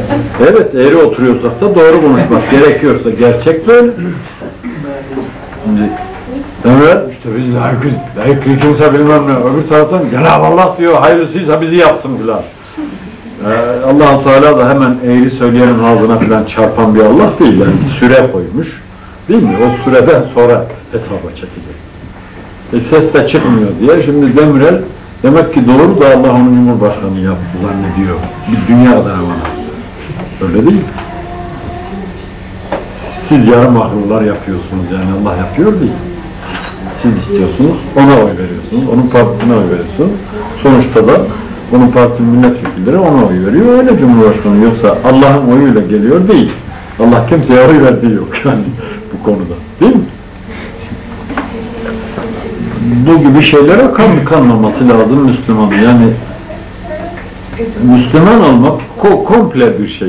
Evet, eğri oturuyorsak da doğru konuşmak gerekiyorsa gerçek böyle. Şimdi, evet, işte biz layık kimse bilmem ne, öbür taraftan Cenab-ı Allah diyor, hayırlısıysa bizi yapsın filan. Allah-u Teala da hemen eğri söyleyenin ağzına filan çarpan bir Allah değil, yani bir süre koymuş, değil mi? O süreden sonra hesaba çekecek. Ses de çıkmıyor diye, şimdi Demirel, demek ki doğru da Allah onu Cumhurbaşkanı yaptı zannediyor, bir dünya adına bana. Öyle değil. Siz yarım akıllılar yapıyorsunuz, yani Allah yapıyor değil. Siz istiyorsunuz, ona oy veriyorsunuz, onun partisine oy veriyorsunuz. Sonuçta da onun partisinin milletvekilleri ona oy veriyor, öyle Cumhurbaşkanı. Yoksa Allah'ın oyuyla geliyor değil. Allah kimseye oy verdiği yok yani bu konuda, değil mi? Bu gibi şeylere kanmaması lazım Müslümanın. Yani Müslüman olmak komple bir şey.